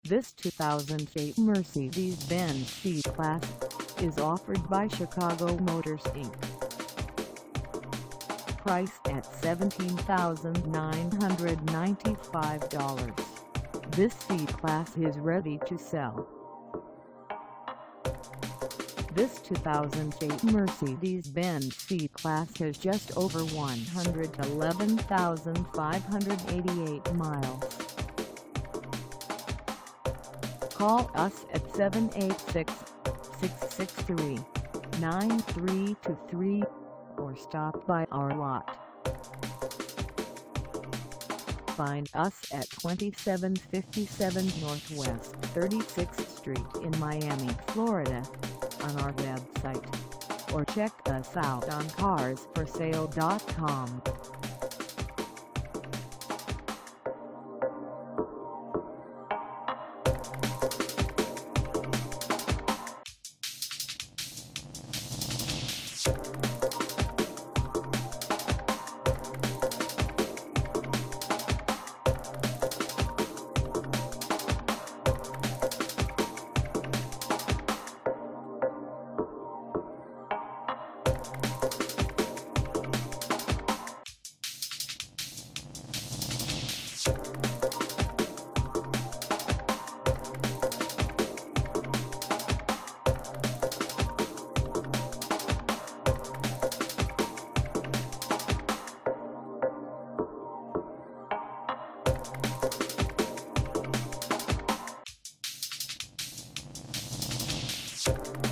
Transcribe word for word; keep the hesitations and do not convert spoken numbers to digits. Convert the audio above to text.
This two thousand eight Mercedes-Benz C-Class is offered by Chicago Motors Incorporated. Priced at seventeen thousand nine hundred ninety-five dollars, this C-Class is ready to sell. This two thousand eight Mercedes-Benz C-Class has just over one hundred eleven thousand five hundred eighty-eight miles. Call us at seven eight six, six six three, nine three two three or stop by our lot. Find us at twenty-seven fifty-seven Northwest thirty-sixth Street in Miami, Florida, on our website, or check us out on cars for sale dot com. You